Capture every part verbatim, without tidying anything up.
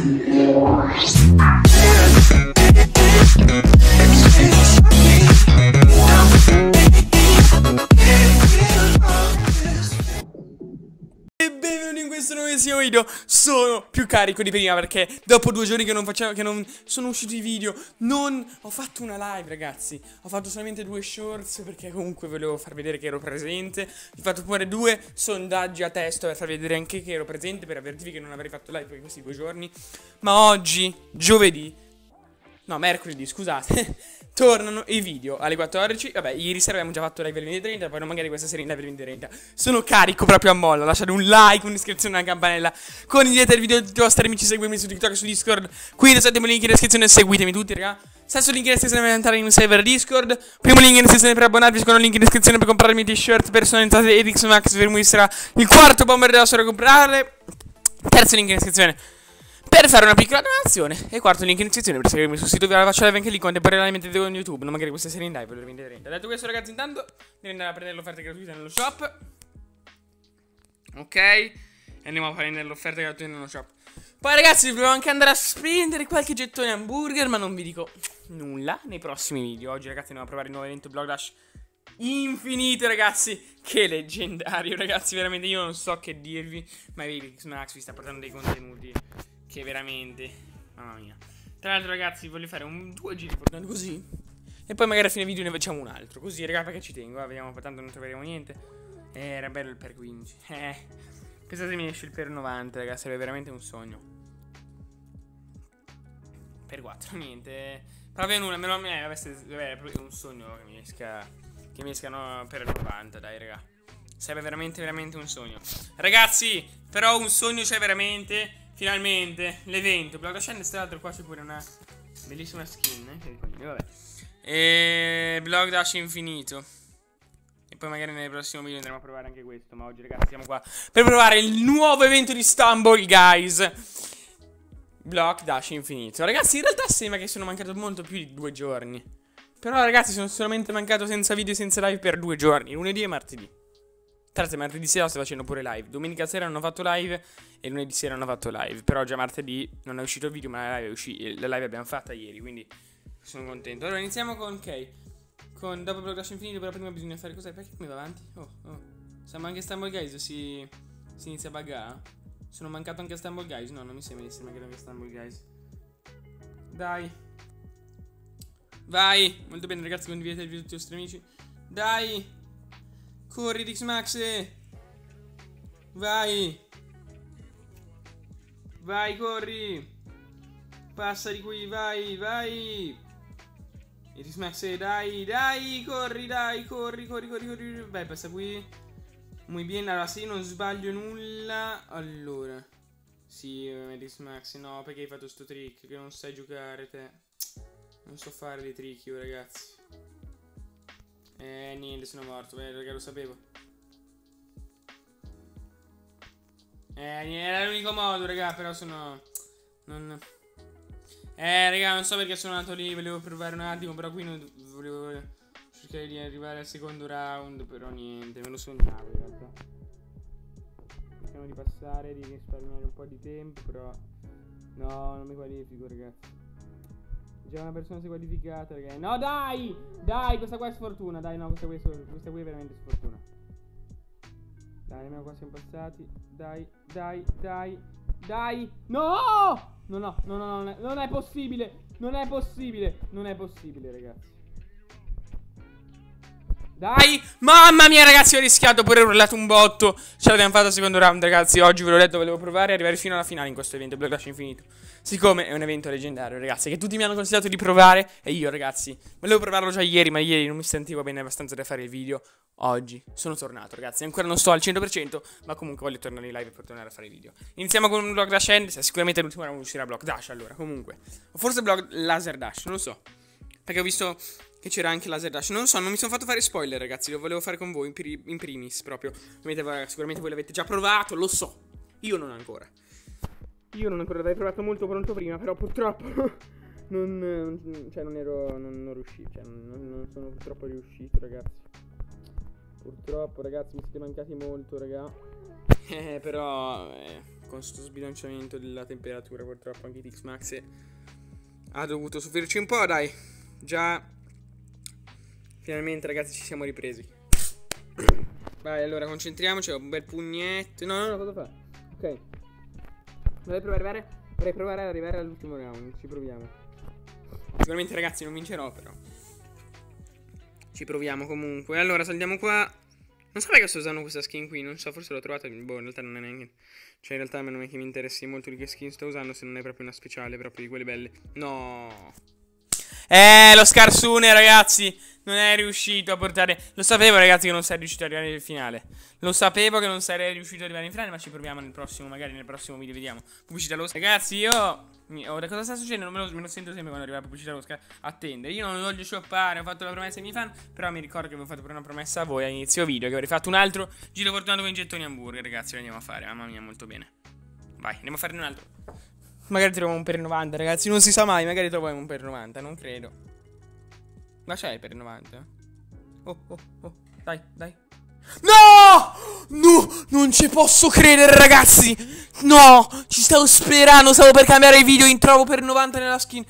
In questo nuovissimo video sono più carico di prima perché dopo due giorni che non facevo, che non sono usciti i video, non ho fatto una live, ragazzi. Ho fatto solamente due shorts perché comunque volevo far vedere che ero presente. Ho fatto pure due sondaggi a testo per far vedere anche che ero presente, per avvertirvi che non avrei fatto live per questi due giorni. Ma oggi, giovedì, no, mercoledì, scusate, tornano i video alle quattordici. Vabbè, ieri sera abbiamo già fatto live alle venti e trenta, poi magari questa sera in live alle venti e trenta. Sono carico proprio a molla. Lasciate un like, un'iscrizione alla campanella, condividete il video a tutti i vostri amici, seguitemi su TikTok e su Discord. Qui lasciatemi il link in descrizione e seguitemi tutti, raga. Stesso link in descrizione per entrare in un server Discord. Primo link in descrizione per abbonarvi, secondo link in descrizione per comprarmi t-shirt personalizzate Edix Max. Fermo sarà il quarto bomber della storia a comprare. Terzo link in descrizione per fare una piccola donazione. E quarto link in descrizione per seguirmi sul sito. Vi faccio live anche lì contemporaneamente con YouTube, non magari questa serie in live per le venti e trenta. Detto questo, ragazzi, intanto devo andare a prendere l'offerta gratuita nello shop. Ok, e andiamo a prendere l'offerta gratuita nello shop. Poi, ragazzi, volevo anche andare a spendere qualche gettone hamburger, ma non vi dico nulla nei prossimi video. Oggi, ragazzi, andiamo a provare il nuovo evento Block Dash infinito, ragazzi. Che leggendario, ragazzi. Veramente io non so che dirvi, ma Edix Max vi sta portando dei contenuti che veramente, mamma mia. Tra l'altro, ragazzi, voglio fare un due giri portando così e poi magari a fine video ne facciamo un altro. Così, raga, perché ci tengo, eh, vediamo, tanto non troveremo niente. Eh, era bello il per quindici. Eh, pensate se mi esce il per novanta, ragazzi, sarebbe veramente un sogno. Per quattro, niente. Proprio nulla, me lo eh, vabbè, è proprio un sogno che mi esca, che mi escano per novanta, dai, raga. Sarebbe veramente, veramente un sogno. Ragazzi, però un sogno c'è veramente. Finalmente, l'evento Block Dash, tra l'altro qua c'è pure una bellissima skin, eh? Quindi, vabbè. E Block Dash infinito. E poi magari nel prossimo video andremo a provare anche questo. Ma oggi, ragazzi, siamo qua per provare il nuovo evento di Stumble Guys, Block Dash infinito. Ragazzi, in realtà sembra che sono mancato molto più di due giorni. Però, ragazzi, sono solamente mancato senza video e senza live per due giorni, lunedì e martedì. Tra l'altro martedì sera sto facendo pure live. Domenica sera non ho fatto live e lunedì sera non ho fatto live. Però già martedì non è uscito il video, ma la live è uscita. La live l'abbiamo fatta ieri, quindi sono contento. Allora iniziamo con K. Con dopo Block Dash infinito, però prima bisogna fare cos'è? Perché come va avanti? Oh, oh. Siamo anche Stumble Guys, si, si inizia a buggare. Sono mancato anche a Stumble Guys. No, non mi sembra di essere mancato anche a Stumble Guys. Dai. Vai. Molto bene, ragazzi, condividete il video a tutti i vostri amici. Dai. Corri, Edix Max. Vai. Vai, corri. Passa di qui, vai, vai. Edix Max, dai, dai, corri, dai, corri, corri, corri, corri. Vai, passa qui. Muy bien, allora se io non sbaglio nulla. Allora sì, Edix Max, no, perché hai fatto sto trick? Che non sai giocare te. Non so fare dei trick io, ragazzi. Eh, niente, sono morto, beh, perché lo sapevo. Eh, era l'unico modo, raga, però sono... Non... Eh, raga, non so perché sono andato lì, volevo provare un attimo, però qui non volevo cercare di arrivare al secondo round, però niente, me lo sognavo in realtà. Cerchiamo di passare, di risparmiare un po' di tempo, però... No, non mi qualifico, ragazzi. Già una persona si è qualificata, ragazzi. No, dai! Dai, questa qua è sfortuna. Dai, no, questa qui è, questa qui è veramente sfortuna. Dai, almeno qua siamo passati. Dai, dai, dai, dai. No! No, no, no, no, non è, non è possibile. Non è possibile. Non è possibile, ragazzi. Dai! Mamma mia, ragazzi, ho rischiato, pure urlato un botto. Ce l'abbiamo fatta al secondo round, ragazzi. Oggi ve l'ho detto, volevo provare e arrivare fino alla finale in questo evento Block Dash infinito. Siccome è un evento leggendario, ragazzi, che tutti mi hanno consigliato di provare. E io, ragazzi, volevo provarlo già ieri, ma ieri non mi sentivo bene abbastanza da fare il video. Oggi sono tornato, ragazzi. Ancora non sto al cento per cento, ma comunque voglio tornare in live per tornare a fare i video. Iniziamo con un Block Dash End. Sicuramente l'ultimo round uscirà Block Dash, allora, comunque. O forse Block Laser Dash, non lo so. Perché ho visto che c'era anche Laser Dash. Non lo so, non mi sono fatto fare spoiler, ragazzi. Lo volevo fare con voi in, pri in primis, proprio. Sicuramente voi l'avete già provato, lo so. Io non ancora. Io non ancora l'avrei provato molto pronto prima, però purtroppo non, cioè non ero, non, non riuscito, cioè non, non sono purtroppo riuscito, ragazzi. Purtroppo, ragazzi, mi siete mancati molto, raga. Eh, però, eh, con sto sbilanciamento della temperatura. Purtroppo anche X Max ha dovuto soffrirci un po', dai. Già finalmente, ragazzi, ci siamo ripresi. Vai, allora concentriamoci. Un bel pugnetto. No, no, no, cosa fa? Ok. Vorrei provare, arrivare, vorrei provare ad arrivare all'ultimo round. Ci proviamo. Sicuramente, ragazzi, non vincerò, però ci proviamo comunque. Allora, saldiamo qua. Non so perché sto usando questa skin qui. Non so, forse l'ho trovata. Boh, in realtà non è neanche. Cioè, in realtà non è che mi interessi molto di che skin sto usando. Se non è proprio una speciale, proprio di quelle belle. No. Eh, lo scarsone, ragazzi. Non è riuscito a portare. Lo sapevo, ragazzi, che non sei riuscito ad arrivare nel finale. Lo sapevo che non sarei riuscito ad arrivare in finale. Ma ci proviamo nel prossimo, magari nel prossimo video, vediamo. Pubblicità lo ragazzi, io ora cosa sta succedendo? Non me lo, me lo sento sempre quando arriva la pubblicità lo attendere. Io non voglio shoppare, ho fatto la promessa ai miei fan. Però mi ricordo che avevo fatto pure una promessa a voi all'inizio video, che avrei fatto un altro giro fortunato con i gettoni hamburger. Ragazzi, lo andiamo a fare, mamma mia, molto bene. Vai, andiamo a fare un altro. Magari troviamo un per novanta, ragazzi, non si sa mai. Magari troviamo un per novanta, non credo. Ma c'è il per novanta? Oh, oh, oh, dai, dai. No! No! Non ci posso credere, ragazzi! No! Ci stavo sperando, stavo per cambiare il video in trovo per novanta nella skin.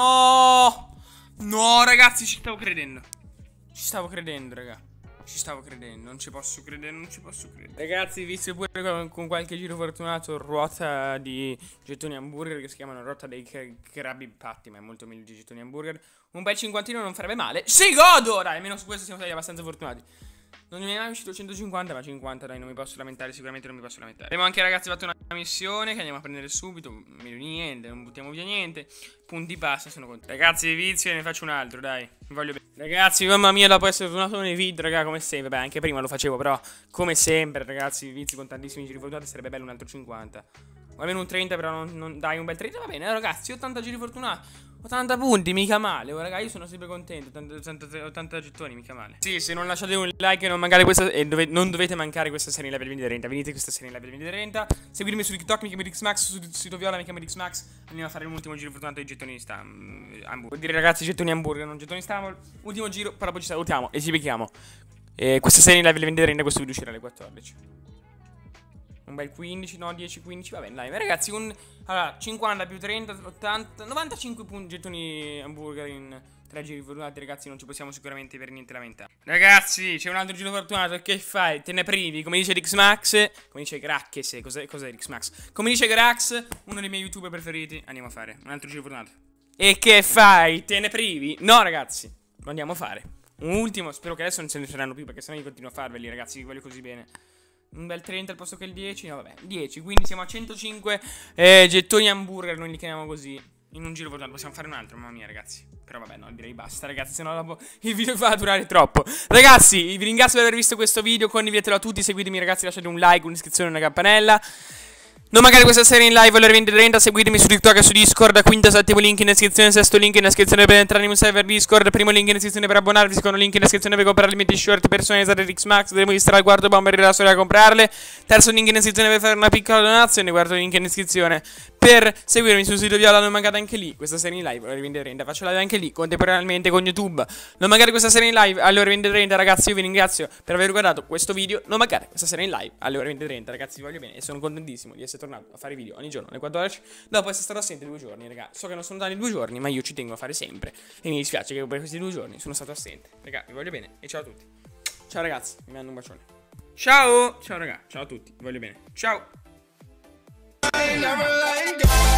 No! No, ragazzi, ci stavo credendo. Ci stavo credendo, raga. Ci stavo credendo, non ci posso credere, non ci posso credere. Ragazzi, visto pure con, con qualche giro fortunato, ruota di gettoni hamburger, che si chiamano ruota dei Krabby Patty, ma è molto meglio di gettoni hamburger. Un bel cinquantino non farebbe male. Si godo! Dai, almeno su questo siamo stati abbastanza fortunati. Non mi è mai uscito centocinquanta, ma cinquanta, dai, non mi posso lamentare, sicuramente non mi posso lamentare. Abbiamo anche, ragazzi, fatto una missione che andiamo a prendere subito, meglio di niente, non buttiamo via niente. Punti basta, sono contento. Ragazzi, vizio e ne faccio un altro, dai, mi voglio bene. Ragazzi, mamma mia, dopo essere tornato nei video, raga, come sempre. Beh, anche prima lo facevo, però, come sempre, ragazzi, vizi con tantissimi giri fortunati, sarebbe bello un altro cinquanta. O almeno un trenta, però, non, non, dai, un bel trenta va bene, eh, ragazzi, ottanta giri fortunati. ottanta punti, mica male. Oh, raga, io sono sempre contento. ottanta, ottanta gettoni, mica male. Sì, se non lasciate un like e non mancare questa. E dove, non dovete mancare questa serie in live del trenta. Venite questa serie in live del trenta. Seguitemi su TikTok, mi chiamo Xmax. Su sito Viola, mi chiamo Xmax. Andiamo a fare l'ultimo giro fortunato dei gettoni di Stamble. Vuol dire, ragazzi, gettoni hamburger, non gettoni Stamble. Ultimo giro, poi dopo ci salutiamo e ci becchiamo. E questa serie in live del trenta, questo video uscirà alle quattordici. Un bel quindici, no, dieci, quindici, va bene, dai. Ma ragazzi, un... Allora, cinquanta più trenta, ottanta, novantacinque punti gettoni hamburger in tre giri fortunati, ragazzi, non ci possiamo sicuramente per niente lamentare. Ragazzi, c'è un altro giro fortunato, che fai? Te ne privi, come dice Xmax, come dice Grax, cos'è cos'è Xmax? Come dice Grax, uno dei miei youtuber preferiti, andiamo a fare un altro giro fortunato. E che fai? Te ne privi? No, ragazzi, lo andiamo a fare. Un ultimo, spero che adesso non se ne saranno più, perché sennò io continuo a farveli, ragazzi, vi voglio così bene. Un bel trenta al posto che il dieci, no vabbè, dieci, quindi siamo a centocinque eh, gettoni hamburger, noi li chiamiamo così, in un giro fortunato. Possiamo fare un altro, mamma mia, ragazzi. Però vabbè, no, direi basta, ragazzi, sennò dopo il video va a durare troppo. Ragazzi, vi ringrazio per aver visto questo video, condividetelo a tutti, seguitemi, ragazzi, lasciate un like, un'iscrizione e una campanella. Non mancate questa serie in live alle venti e trenta, seguitemi su TikTok e su Discord, quinto, settimo link in descrizione, sesto link in descrizione per entrare in un server Discord, primo link in descrizione per abbonarvi, secondo link in descrizione per comprare alimenti short personalizzati di Xmax, dovremo distrarre il quarto bomber della storia a comprarle, terzo link in descrizione per fare una piccola donazione, quarto link in descrizione per seguirmi sul sito Viola, non mancate anche lì questa serie in live alle venti e trenta, faccio live anche lì, contemporaneamente con YouTube, non mancate questa serie in live alle ore venti e trenta, ragazzi, io vi ringrazio per aver guardato questo video, non mancate questa serie in live alle ore venti e trenta, ragazzi, vi voglio bene e sono contentissimo di essere tornato a fare video ogni giorno alle quattordici dopo essere stato assente due giorni, raga. So che non sono stati due giorni, ma io ci tengo a fare sempre e mi dispiace che per questi due giorni sono stato assente. Raga, vi voglio bene e ciao a tutti. Ciao ragazzi, vi mando un bacione. Ciao! Ciao raga, ciao a tutti, vi voglio bene. Ciao!